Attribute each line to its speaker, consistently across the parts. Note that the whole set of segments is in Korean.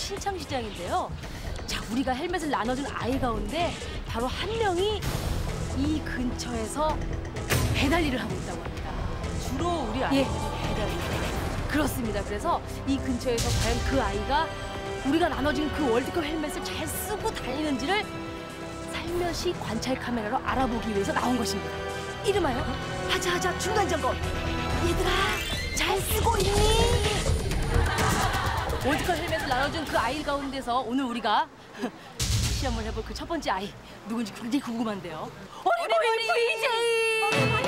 Speaker 1: 신창시장인데요. 자, 우리가 헬멧을 나눠준 아이 가운데 바로 한 명이 이 근처에서 배달 일을 하고 있다고 합니다.
Speaker 2: 주로 우리 아이들이 배달 일.
Speaker 1: 그렇습니다. 그래서 이 근처에서 과연 그 아이가 우리가 나눠준 그 월드컵 헬멧을 잘 쓰고 다니는지를 살며시 관찰 카메라로 알아보기 위해서 나온 것입니다. 이름하여 하자하자 중간점검. 얘들아, 잘 쓰고 있니? 월드컵 헬멧을 나눠준 그 아이 가운데서 오늘 우리가 시험을 해볼 그 첫 번째 아이 누군지 굉장히 궁금한데요. 어리버리 VJ!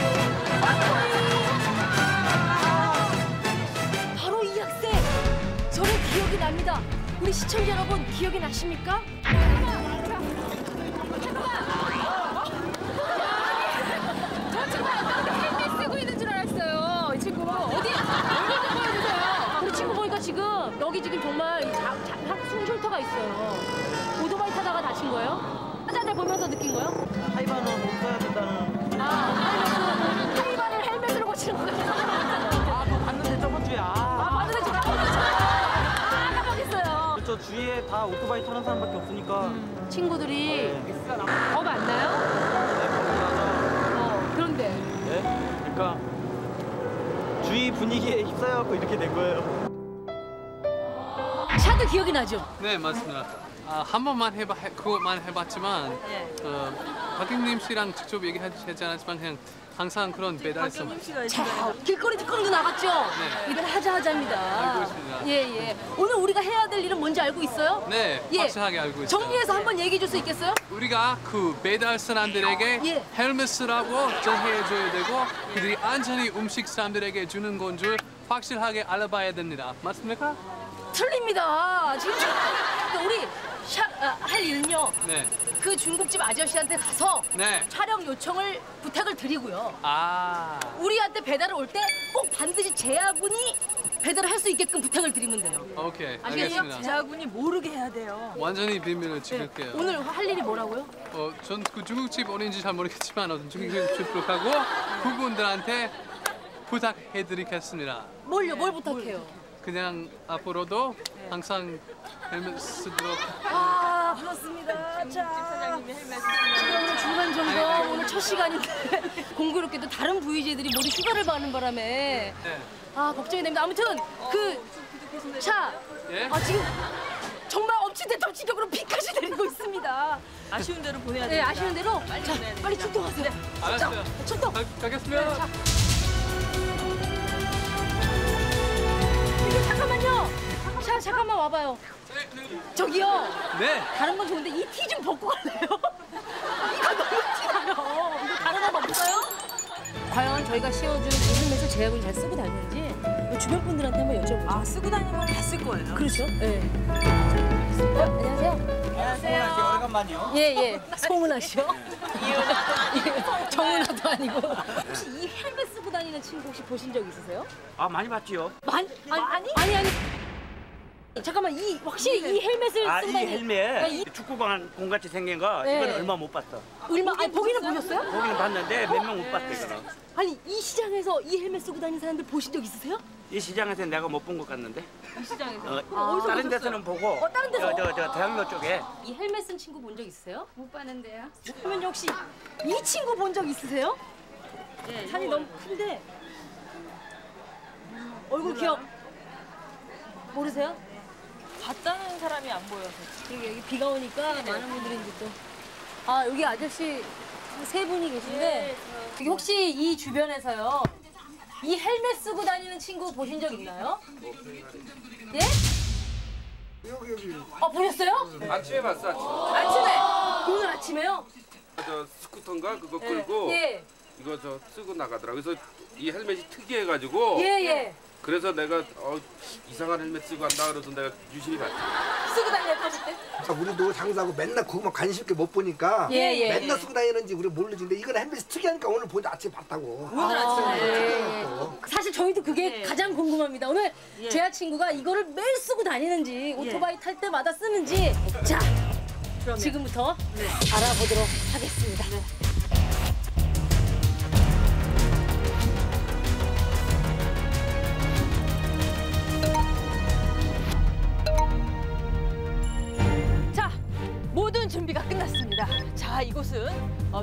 Speaker 1: 바로 이 학생! 저는 기억이 납니다. 우리 시청자 여러분 기억이 나십니까? 헬멧 쓰고 있는 줄 알았어요. 이 친구 어디 얼굴 좀 보여주세요. 우리 친구 보니까 지금 여기 지금 정말 숨쉴터가 있어요. 오토바이 타다가 다친 거예요? 화자들 보면서 느낀 거예요?
Speaker 3: 하이바는 못 써야 된다는.
Speaker 1: 하이바를 헬멧으로 고치는 거예요.
Speaker 3: 그거 봤는데 저번 주에.
Speaker 1: 봤는데 저 깜빡했어요.
Speaker 3: 저 주위에 다 오토바이 타는 사람밖에 없으니까.
Speaker 1: 친구들이 겁 안 나요? 그런데
Speaker 3: 네? 그러니까 주위 분위기에 휩싸여갖고 이렇게 된 거예요.
Speaker 1: 샤도 기억이 나죠?
Speaker 4: 네, 맞습니다. 한 번만 그것만 해봤지만 박경림 씨랑 직접 얘기하지 않았지만 그냥 항상 그런 배달성.
Speaker 1: 자, 길거리 뒷거리도 나갔죠?
Speaker 4: 네.
Speaker 1: 이건 하자하자입니다.
Speaker 4: 알고 있습니다.
Speaker 1: 예. 오늘 우리가 해야 될 일은 뭔지 알고 있어요?
Speaker 4: 네, 확실하게 알고 있어요.
Speaker 1: 정리해서 한번 얘기해 줄 수 있겠어요?
Speaker 4: 우리가 그 배달 사람들에게 헬멧 쓰라고 전해줘야 되고 그들이 안전히 음식 사람들에게 주는 건 줄 확실하게 알아봐야 됩니다. 맞습니까?
Speaker 1: 틀립니다. 지금 우리 할 일은요.
Speaker 4: 네.
Speaker 1: 그 중국집 아저씨한테 가서
Speaker 4: 네.
Speaker 1: 촬영 요청을 부탁을 드리고요. 우리한테 배달을 올 때 꼭 반드시 제아군이 배달을 할 수 있게끔 부탁을 드리면 돼요.
Speaker 4: 오케이,
Speaker 1: 아시겠어요?
Speaker 4: 알겠습니다.
Speaker 2: 제아군이 모르게 해야 돼요.
Speaker 4: 완전히 비밀을 지킬게요.
Speaker 1: 오늘 할 일이 뭐라고요?
Speaker 4: 전 그 중국집 어딘지 잘 모르겠지만 어떤 중국집으로 가고 그분들한테 부탁해드리겠습니다.
Speaker 1: 뭘 부탁해요?
Speaker 4: 그냥 앞으로도 항상 헬멧 쓰도록.
Speaker 1: 그렇습니다. 자,
Speaker 2: 사장님이 헬멧
Speaker 1: 오늘 중간 점검 오늘 첫 시간인데 공교롭게도 다른 VJ들이 모두 휴가를 받는 바람에
Speaker 4: 네.
Speaker 1: 걱정이 됩니다. 아무튼 차 지금 정말 엄친대접지격으로 비까지 내리고 있습니다.
Speaker 2: 아쉬운 대로 보내야 돼요.
Speaker 1: 네, 아쉬운 대로 빨리 출동하세요.
Speaker 4: 알았어요.
Speaker 1: 출동.
Speaker 4: 가겠습니다.
Speaker 1: 잠깐만요. 자, 잠깐만 와봐요. 저기요.
Speaker 4: 네.
Speaker 1: 다른 건 좋은데 이 티 좀 벗고 갈래요? 이거 너무 티나요. 이거 다른 거 없어요? 과연 저희가 씌워준 이 헬멧을 제약을 잘 쓰고 다니는지 주변 분들한테 한번 여쭤보죠.
Speaker 2: 쓰고 다니면 다 쓸 거예요.
Speaker 1: 그렇죠? 네. 안녕하세요.
Speaker 3: 안녕하세요. 오래간만이요.
Speaker 1: 예. 송은아 씨요? 정은아도 아니고. 혹시 이 헬멧 쓰고 다니는 친구 혹시 보신 적 있으세요?
Speaker 3: 많이 봤지요.
Speaker 1: 아니. 잠깐만, 확실히 이 헬멧을 쓰고
Speaker 3: 이
Speaker 1: 다니는
Speaker 3: 헬멧 축구공 공같이 생긴 거 이건 얼마 못 봤어.
Speaker 1: 보기는 보셨어요?
Speaker 3: 보기는 봤는데 몇 명 못 봤어 이거는.
Speaker 1: 아니, 이 시장에서 이 헬멧 쓰고 다니는 사람들 보신 적 있으세요?
Speaker 3: 이 시장에서 내가 못 본 것 같는데.
Speaker 2: 이 시장에서.
Speaker 1: 어디서
Speaker 3: 다른
Speaker 1: 보셨어요?
Speaker 3: 데서는 보고.
Speaker 1: 다른 데서?
Speaker 3: 저 대학로 쪽에.
Speaker 1: 이 헬멧 쓴 친구 본 적 있으세요?
Speaker 5: 못 봤는데요.
Speaker 1: 그러면 혹시 이 친구 본 적 있으세요?
Speaker 2: 네,
Speaker 1: 산이 너무 큰데 얼굴 기억 모르세요?
Speaker 2: 봤다는 사람이 안 보여서.
Speaker 1: 여기 비가 오니까 많은 분들이 이제 또 여기 아저씨 세 분이 계신데 여기 혹시 이 주변에서요 이 헬멧 쓰고 다니는 친구 보신 적 있나요? 예?
Speaker 6: 여기.
Speaker 1: 보셨어요?
Speaker 7: 아침에 봤어.
Speaker 1: 아침에? 오늘 아침에요?
Speaker 7: 저 스쿠터인가 그거 끌고
Speaker 1: 예.
Speaker 7: 이거 저 쓰고 나가더라. 그래서 이 헬멧이 특이해가지고.
Speaker 1: 예.
Speaker 7: 그래서 내가 이상한 헬멧 쓰고 간다 그래서 내가 유심히 봤지.
Speaker 1: 쓰고 다녀요, 타실 때?
Speaker 6: 우리도 장사하고 맨날 그거만 관심 있게 못 보니까 맨날 쓰고 다니는지 우리 모르지. 근데 이건 헬멧이 특이하니까 오늘 보니까 아침에 봤다고.
Speaker 1: 오늘 아침에. 사실 저희도 그게 가장 궁금합니다. 오늘 제 친구가 이거를 매일 쓰고 다니는지 오토바이 탈 때마다 쓰는지 자, 지금부터 알아보도록 하겠습니다.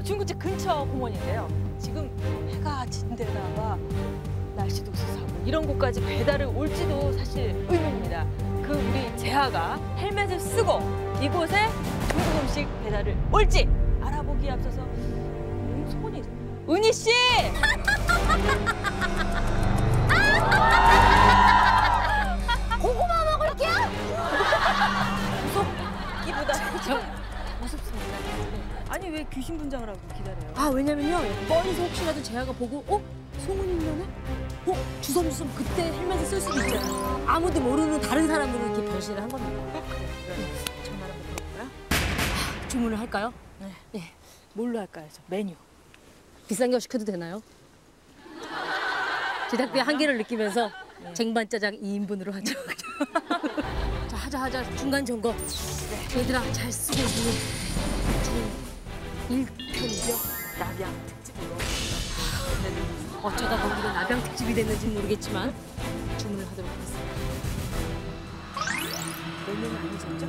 Speaker 2: 중국집 근처 공원인데요. 지금 해가 진 데다가 날씨도 습하고 이런 곳까지 배달을 올지도 사실 의문입니다. 그 우리 재하가 헬멧을 쓰고 이곳에 중국 음식 배달을 올지 알아보기에 앞서서 손이 은희 씨!
Speaker 1: 고구마 먹을게요.
Speaker 2: 무섭기보다 무섭습니다. 아니 왜 귀신 분장을 하고 기다려요?
Speaker 1: 아 왜냐면요 뻔히서 혹시라도 재하가 보고 송은이면은 주섬주섬 그때 헬멧을 쓸 수도 있잖아요. 아무도 모르는 다른 사람으로 이렇게 변신을 한 겁니다.
Speaker 2: 전화 한번 걸어볼까요?
Speaker 1: 주문을 할까요?
Speaker 2: 네. 뭘로 할까요? 메뉴.
Speaker 1: 비싼 거 시켜도 되나요? 제작비 한계를 느끼면서 쟁반짜장 2인분으로 하죠. 자 하자 중간 점검. 얘들아 잘 쓰고 있는 중 1편이죠.
Speaker 2: 낙양 특집으로.
Speaker 1: 어쩌다 거기가 나병 특집이 됐는지 모르겠지만 주문을 하도록 하겠습니다.
Speaker 2: 메뉴는 아니셨죠?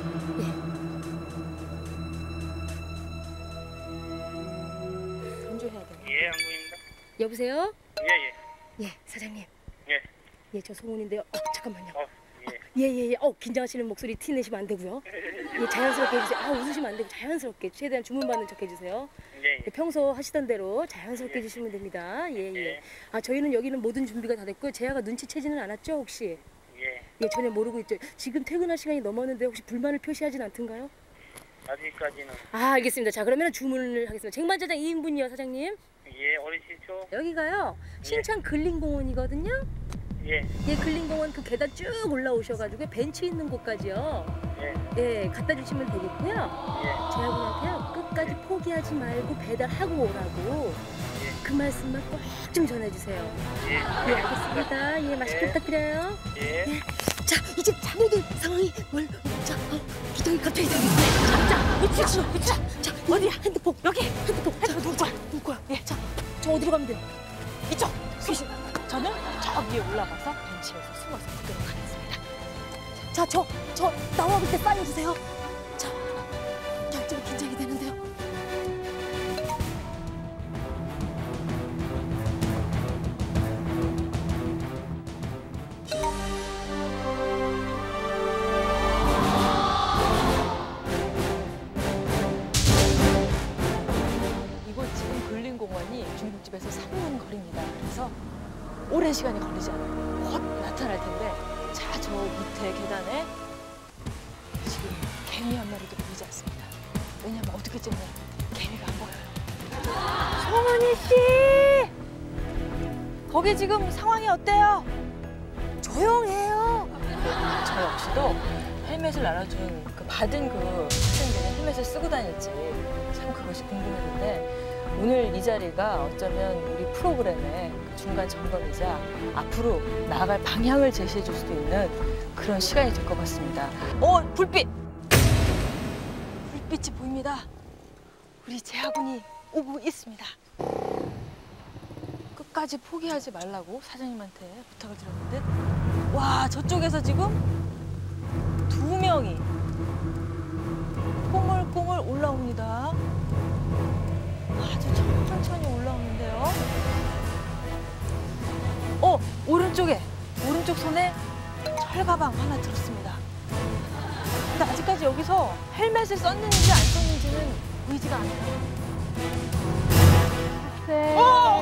Speaker 2: 건조해야 돼요.
Speaker 5: 예, 한국입니다.
Speaker 1: 여보세요?
Speaker 5: 예.
Speaker 1: 예 사장님.
Speaker 5: 예.
Speaker 1: 예 저 송은인데요. 잠깐만요.
Speaker 5: 예.
Speaker 1: 예. 긴장하시는 목소리 티 내시면 안 되고요. 예, 자연스럽게 해주세요. 웃으시면 안 되고 자연스럽게 최대한 주문 받는 척 해주세요.
Speaker 5: 예.
Speaker 1: 예, 평소 하시던 대로 자연스럽게 해주시면 됩니다. 예. 아 저희는 여기는 모든 준비가 다 됐고요. 재하가 눈치채지는 않았죠 혹시?
Speaker 5: 예.
Speaker 1: 예 전혀 모르고 있죠. 지금 퇴근할 시간이 넘었는데 혹시 불만을 표시하진 않던가요?
Speaker 5: 아직까지는.
Speaker 1: 아 알겠습니다. 자 그러면 주문을 하겠습니다. 쟁반짜장 2인분이요 사장님.
Speaker 5: 예, 어디시죠?
Speaker 1: 여기가요 신창 근린공원이거든요.
Speaker 5: 예.
Speaker 1: 예 근린공원 그 계단 쭉 올라오셔가지고 벤치 있는 곳까지요.
Speaker 5: 예.
Speaker 1: 예 갖다 주시면 되겠고요.
Speaker 5: 예.
Speaker 1: 재하군한테요 끝까지 포기하지 말고 배달하고 오라고 그 말씀만 꼭 좀 전해주세요.
Speaker 5: 예.
Speaker 1: 예 알겠습니다. 예 맛있게 부탁드려요.
Speaker 5: 예.
Speaker 1: 자 이제 모든 상황이 기둥이 갑자기 생겼네. 자 어디야 핸드폰 여기 핸드폰 누구 거야? 예 자 저 어디로 가면 돼요?
Speaker 2: 이쪽! 귀신! 저는 저 위에 올라가서 벤치에서 숨어서 그대로 가겠습니다.
Speaker 1: 자 저 나와 볼 때 사인 주세요. 자 좀 긴장이 되는데요.
Speaker 2: 이곳 지금 근린공원이 중국집에서 3분 거리입니다. 그래서 오랜 시간이 걸리지 않아요. 곧 나타날 텐데 자 저 밑에 계단에 지금 개미 한 마리도 보이지 않습니다. 왜냐면 어떻게 쨌냐 개미가 안 보여요. 송은이 씨! 거기 지금 상황이 어때요?
Speaker 1: 조용해요.
Speaker 2: 저 역시도 헬멧을 알아준 그 받은 그 학생들이 헬멧을 쓰고 다닐지 참 그것이 궁금했는데 오늘 이 자리가 어쩌면 우리 프로그램의 그 중간 점검이자 앞으로 나아갈 방향을 제시해 줄 수도 있는 그런 시간이 될 것 같습니다. 불빛! 불빛이 보입니다. 우리 재하군이 오고 있습니다. 끝까지 포기하지 말라고 사장님한테 부탁을 드렸는데 와 저쪽에서 지금 2명이 꼬물꼬물 올라옵니다. 아주 천천히 올라오는데요. 오른쪽 손에 철가방 하나 들었습니다. 근데 아직까지 여기서 헬멧을 썼는지 안 썼는지는 보이지가 않아요. 네.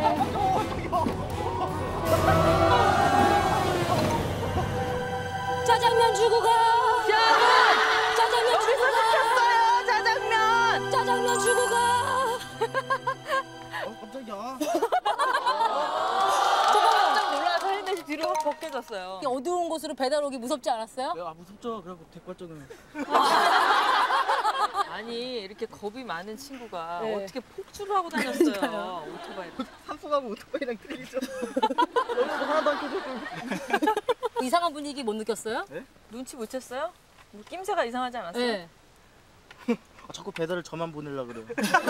Speaker 1: 짜장면 주고 가. 짜장면 주고 가.
Speaker 2: 시켰어요, 짜장면.
Speaker 1: 짜장면 주고 가.
Speaker 3: 깜짝이야.
Speaker 2: 깜짝 놀라서 헬멧이 뒤로 확 벗겨졌어요.
Speaker 1: 어두운 곳으로 배달 오기 무섭지 않았어요?
Speaker 3: 아 무섭죠. 그래갖고 대발전을.
Speaker 2: 아니 이렇게 겁이 많은 친구가
Speaker 1: 네.
Speaker 2: 어떻게 폭주를 하고 다녔어요. 오토바이.
Speaker 3: 산소가고 오토바이랑 틀리죠. 너무 하나도 안 켜져.
Speaker 1: 이상한 분위기 못 느꼈어요?
Speaker 2: 눈치 못 챘어요? 뭐 낌새가 이상하지 않았어요?
Speaker 1: 네.
Speaker 3: 자꾸 배달을 저만 보내려 그래요.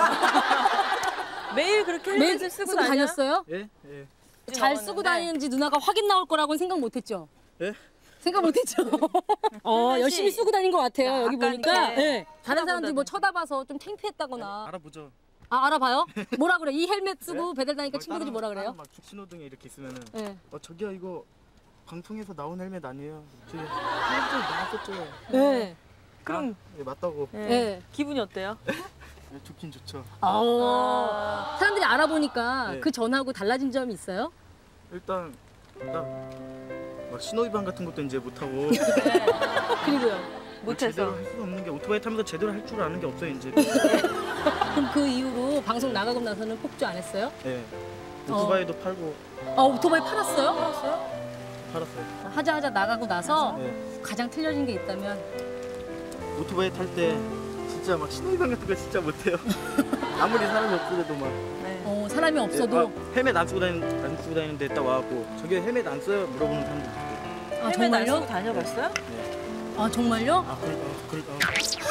Speaker 2: 매일 그렇게 헬멧을 쓰고
Speaker 1: 다녔어요?
Speaker 3: 예? 예.
Speaker 1: 잘 쓰고 다니는지 누나가 확인 나올 거라고는 생각 못 했죠?
Speaker 3: 예?
Speaker 1: 생각 못 했죠? 열심히 쓰고 다닌 것 같아요. 여기
Speaker 2: 아까
Speaker 1: 보니까.
Speaker 2: 이렇게
Speaker 1: 네. 다른 사람들이 뭐 쳐다봐서 좀 창피했다거나.
Speaker 3: 알아보죠.
Speaker 1: 아, 알아봐요? 뭐라 그래? 이 헬멧 쓰고 배달 다니까 친구들이 뭐라 그래요?
Speaker 3: 막 신호등에 이렇게 있으면은
Speaker 1: 네.
Speaker 3: 저기요 이거 방송에서 나온 헬멧 아니에요? 저기 헬멧 나왔었죠.
Speaker 1: 네.
Speaker 2: 그럼
Speaker 3: 네, 맞다고.
Speaker 1: 네.
Speaker 2: 기분이 어때요?
Speaker 3: 네, 좋긴 좋죠.
Speaker 1: 사람들이 알아보니까
Speaker 3: 네.
Speaker 1: 그 전하고 달라진 점이 있어요?
Speaker 3: 일단 막 신호 위반 같은 것도 이제 못 하고
Speaker 1: 그리고요.
Speaker 2: 못해서.
Speaker 3: 제대로 할 수 없는 게 오토바이 타면서 제대로 할 줄 아는 게 없어요 이제.
Speaker 1: 그럼 그 이후로 방송 나가고 나서는 폭주 안 했어요?
Speaker 3: 네. 오토바이도 팔고
Speaker 1: 오토바이 팔았어요?
Speaker 3: 팔았어요.
Speaker 1: 하자 나가고 나서
Speaker 3: 네.
Speaker 1: 가장 틀려진 게 있다면
Speaker 3: 오토바이 탈 때 진짜 막 신호 위반 같은 거 진짜 못해요. 아무리 사람이 없어도 막.
Speaker 2: 네.
Speaker 1: 사람이 없어도
Speaker 3: 헬멧 안 쓰고 다니는데 딱 와갖고 저기 헬멧 안 써요? 물어보는 사람도 있고.
Speaker 2: 헬멧 안 쓰고 다녀봤어요?
Speaker 1: 아 정말요?
Speaker 3: 그러니까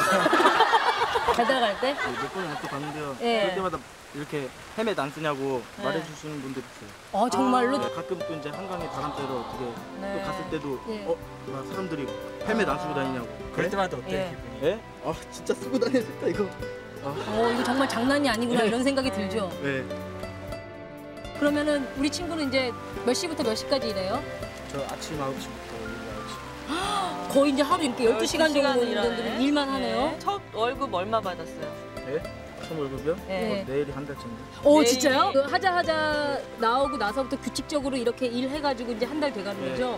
Speaker 1: 배달 갈 때?
Speaker 3: 몇 번을 또 봤는데요.
Speaker 1: 예.
Speaker 3: 그럴 때마다 이렇게 헬멧 안 쓰냐고 말해주시는 분들 있어요.
Speaker 1: 정말로?
Speaker 3: 네, 가끔 또 이제 한강에 바람 쐬러 어떻게
Speaker 2: 네.
Speaker 3: 또 갔을 때도
Speaker 1: 예.
Speaker 3: 막 사람들이 헬멧 안 쓰고 다니냐고.
Speaker 6: 그럴 때마다 어때?
Speaker 2: 예.
Speaker 3: 예? 아 진짜 쓰고 다녔다 이거.
Speaker 1: 이거 정말 장난이 아니구나 이런 생각이 들죠.
Speaker 3: 네.
Speaker 1: 그러면은 우리 친구는 이제 몇 시부터 몇 시까지 일해요?
Speaker 3: 저 아침 9시부터 오후 9시.
Speaker 1: 거의 이제 하루 이렇게 12시간 정도
Speaker 2: 일하네.
Speaker 1: 분들은 일만 하네요.
Speaker 2: 첫 월급 얼마 받았어요?
Speaker 3: 네? 첫 월급이요?
Speaker 1: 네.
Speaker 3: 내일이 한 달째인데.
Speaker 2: 내일이-
Speaker 1: 진짜요? 그 하자 나오고 나서부터 규칙적으로 이렇게 일해가지고 이제 한 달 돼가는
Speaker 3: 네.
Speaker 1: 거죠?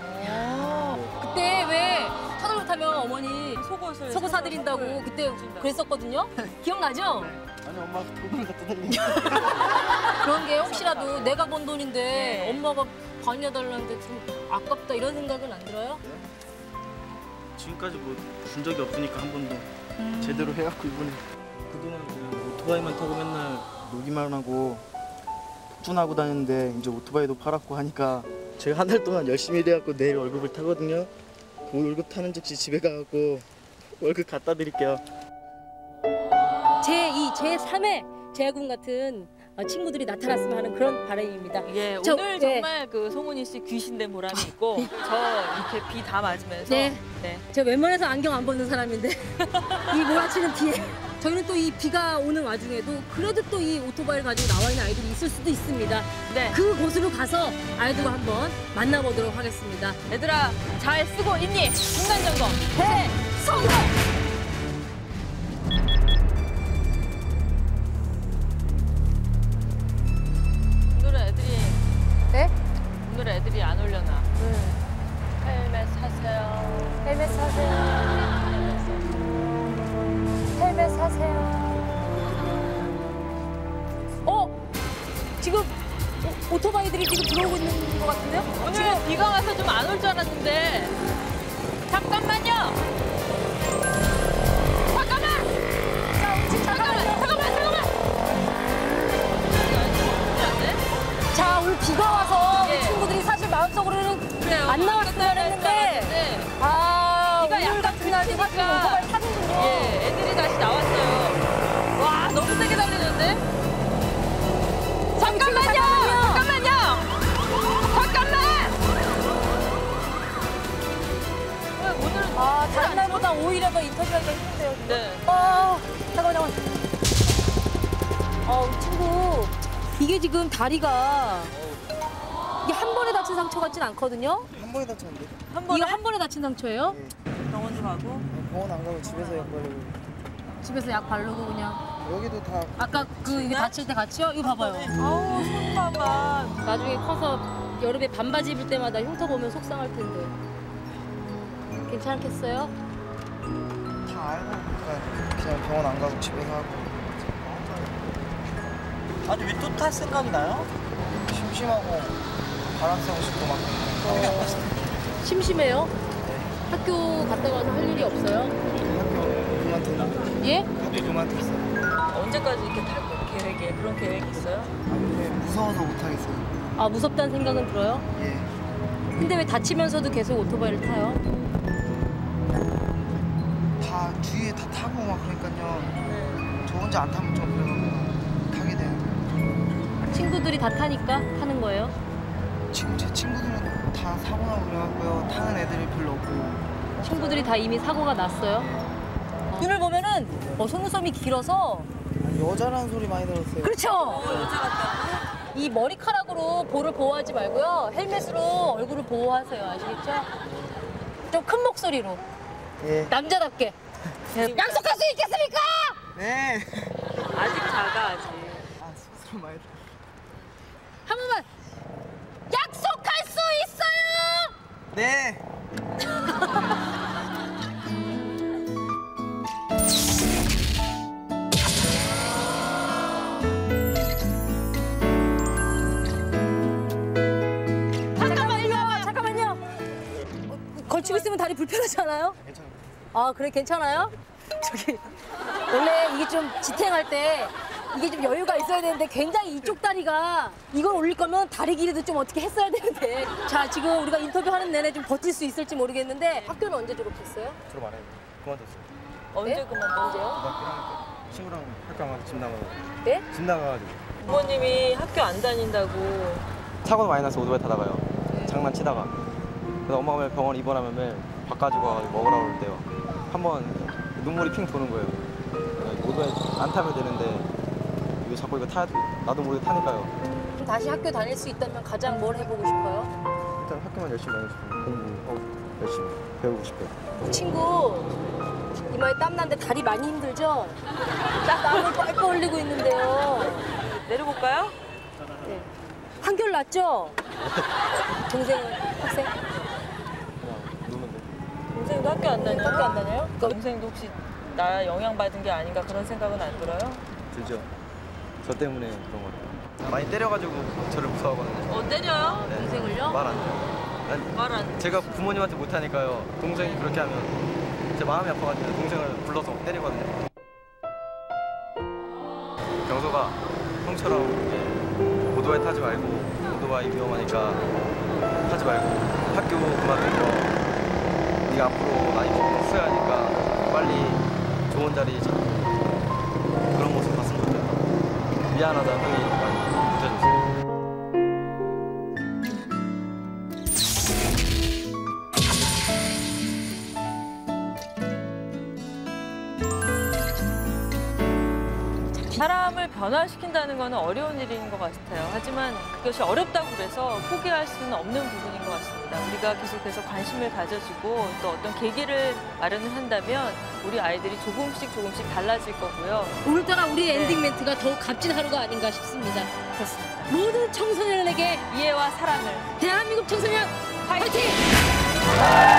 Speaker 1: 그때 왜 차들 못하면 어머니 속옷 사드린다고 그때 그랬었거든요? 기억나죠?
Speaker 3: 아니 엄마가 돈을 갖다 달리니까.
Speaker 1: 그런 게 혹시라도 내가 번 돈인데
Speaker 2: 네.
Speaker 1: 엄마가 반려달라는데 좀 아깝다 이런 생각은 안 들어요?
Speaker 3: 지금까지 뭐 준 적이 없으니까 한 번도 제대로 해갖고 이번에 그동안 그냥 오토바이만 타고 맨날 놀기만 하고 폭주나고 다녔는데 이제 오토바이도 팔았고 하니까 제가 한 달 동안 열심히 일해갖고 내일 월급을 타거든요. 그 월급 타는 즉시 집에 가갖고 월급 갖다 드릴게요.
Speaker 1: 제2, 제3의 제아군 같은 친구들이 나타났으면 하는 그런 바람입니다.
Speaker 2: 예,
Speaker 1: 저-
Speaker 2: 오늘
Speaker 1: 네.
Speaker 2: 정말 그 송은이 씨 귀신된 보람이 있고 저 이렇게 비 다 맞으면서
Speaker 1: 네.
Speaker 2: 네.
Speaker 1: 제가 웬만해서 안경 안 벗는 사람인데 이 몰아치는 비에 저희는 또 이 비가 오는 와중에도 그래도 또 이 오토바이를 가지고 나와 있는 아이들이 있을 수도 있습니다.
Speaker 2: 네.
Speaker 1: 그곳으로 가서 아이들과 한번 만나보도록 하겠습니다.
Speaker 2: 얘들아 잘 쓰고 있니? 중간 점검
Speaker 1: 성공!
Speaker 2: 오늘은 애들이
Speaker 1: 네?
Speaker 2: 오늘 애들이 안 올려나 헬멧 사세요.
Speaker 1: 헬멧 사세요. 헬멧 사세요. 지금 오토바이들이 지금 들어오고 있는 것 같은데요?
Speaker 2: 오늘 비가 와서 좀 안 올 줄 알았는데 잠깐만요.
Speaker 1: 자, 오늘 비가 와서
Speaker 2: 예.
Speaker 1: 우리 친구들이 사실 마음속으로는
Speaker 2: 그래요.
Speaker 1: 안 나왔으면 했는데
Speaker 2: 네.
Speaker 1: 오늘
Speaker 2: 약간
Speaker 1: 같은 날이 사실
Speaker 2: 그치니까.
Speaker 1: 오토바이 타는군요.
Speaker 2: 예, 애들이 다시 나왔어요. 와, 너무 세게 달리는데? 잠깐만요! 오늘은
Speaker 1: 다른 날보다 오히려 더 인터뷰하기가 힘든데요.
Speaker 2: 네.
Speaker 1: 잠깐만. 우리 친구 이게 지금 다리가 이게 한 번에 다친 상처 같진 않거든요?
Speaker 8: 한 번에 다쳤는데
Speaker 1: 이거 한 번에 다친 상처예요?
Speaker 2: 병원도 가고.
Speaker 8: 병원 안 가고 집에서 약 바르고
Speaker 1: 집에서 약 바르고 그냥
Speaker 8: 여기도 다
Speaker 1: 아까 그 이게 다칠 때 같이요? 이거 봐봐요.
Speaker 2: 아우, 손 봐봐.
Speaker 1: 나중에 커서 여름에 반바지 입을 때마다 흉터 보면 속상할 텐데 괜찮겠어요?
Speaker 8: 다 알고 그러니까 그냥 병원 안 가고 집에 가고
Speaker 6: 아니 왜 또 탈 생각이 나요?
Speaker 8: 심심하고 바람 쐬고 싶고 막 그런
Speaker 1: 심심해요? 학교 갔다 와서 할 일이 없어요?
Speaker 8: 학교 그만뒀나?
Speaker 1: 예?
Speaker 8: 학교 그만뒀어요.
Speaker 2: 언제까지 이렇게 탈 계획이에요? 그런 계획이 있어요?
Speaker 8: 근데 무서워서 못 하겠어요.
Speaker 1: 무섭다는 생각은 들어요?
Speaker 8: 예.
Speaker 1: 근데 왜 다치면서도 계속 오토바이를 타요?
Speaker 8: 다 주위에 다 타고 막 그러니까요. 저 혼자 안 타면 좀 그래가지고 타게 돼요.
Speaker 1: 친구들이 다 타니까 타는 거예요?
Speaker 8: 지금 제 친구들은 다 사고 나고 그래갖고요. 타는 애들이 별로 없고
Speaker 1: 친구들이 다 이미 사고가 났어요? 눈을 보면은 속눈썹이 길어서
Speaker 8: 여자라는 소리 많이 들었어요.
Speaker 1: 그렇죠? 이 머리카락으로 볼을 보호하지 말고요. 헬멧으로 얼굴을 보호하세요. 아시겠죠? 좀 큰 목소리로.
Speaker 8: 예.
Speaker 1: 남자답게. 약속할 수 있겠습니까?
Speaker 8: 네.
Speaker 2: 아직 작아 아직.
Speaker 8: 아, 스스로 많이 들었어요.
Speaker 1: 한 번만. 약속할 수 있어요!
Speaker 8: 네.
Speaker 1: 잠깐만요. 걸치고 있으면 다리 불편하지 않아요?
Speaker 8: 괜찮아요.
Speaker 1: 아, 그래, 괜찮아요? 저기, 원래 이게 좀 지탱할 때 이게 좀 여유가 있어야 되는데 굉장히 이쪽 다리가 이걸 올릴 거면 다리 길이도 좀 어떻게 했어야 되는데. 자, 지금 우리가 인터뷰하는 내내 좀 버틸 수 있을지 모르겠는데 학교는 언제 졸업했어요?
Speaker 3: 졸업 안 했는데 그만뒀어요.
Speaker 2: 언제
Speaker 1: 네?
Speaker 2: 그만뒀어요?
Speaker 3: 고등학교 1학년 때 친구랑 학교 안 가서 집 나가고
Speaker 1: 네?
Speaker 3: 집 나가가지고
Speaker 2: 부모님이 학교 안 다닌다고.
Speaker 3: 사고도 많이 나서 오토바이 타다가요. 장난치다가 그래서 엄마가 매일 병원 입원하면 매일 밥 가지고 와가지고 먹으라고 그럴 때요. 한번 눈물이 핑 도는 거예요. 오토바이 안 타면 되는데 이거 자꾸 이거 타야 돼. 나도 모르게 타니까요.
Speaker 1: 그럼 다시 학교 다닐 수 있다면 가장 뭘 해보고 싶어요?
Speaker 3: 일단 학교만 열심히 다니고 싶어요. 공부 열심히 배우고 싶어요.
Speaker 1: 친구 이마에 땀 나는데 다리 많이 힘들죠? 땀을 뻘뻘 흘리고 있는데요.
Speaker 2: 내려볼까요?
Speaker 1: 네. 한결 낫죠? 동생 학생?
Speaker 3: 그냥 노는데.
Speaker 2: 동생도 학교 안 다녀요?
Speaker 1: 학교 안 다녀요?
Speaker 2: 동생도 혹시 나 영향받은 게 아닌가 그런 생각은 안 들어요?
Speaker 3: 들죠. 저 때문에 그런 거 같아요. 많이 때려가지고 저를 무서워하거든요.
Speaker 2: 때려요?
Speaker 3: 네.
Speaker 1: 동생을요?
Speaker 3: 말 안 해요.
Speaker 2: 말 안.
Speaker 3: 제가 부모님한테 못하니까요. 동생이 그렇게 하면 제 마음이 아파가지고 동생을 불러서 때리거든요. 경서가 형처럼 이제 오토바이 타지 말고 오토바이 위험하니까 타지 말고 학교 그만두고 네가 앞으로 많이 써야 하니까 빨리 좋은 자리 찾고 그런 모습 봤으면 좋겠다. 미안하다 형이 많이 못해줘서.
Speaker 2: 사람을 변화시킨다는 것은 어려운 일인 것 같아요. 하지만 그것이 어렵다고 그래서 포기할 수는 없는 부분인 것 같습니다. 우리가 계속해서 관심을 가져주고 또 어떤 계기를 마련을 한다면 우리 아이들이 조금씩 달라질 거고요.
Speaker 1: 오늘따라 우리
Speaker 2: 네.
Speaker 1: 엔딩 멘트가 더욱 값진 하루가 아닌가 싶습니다.
Speaker 2: 그렇습니다.
Speaker 1: 모든 청소년에게
Speaker 2: 이해와 사랑을.
Speaker 1: 대한민국 청소년 화이팅!
Speaker 2: 화이팅!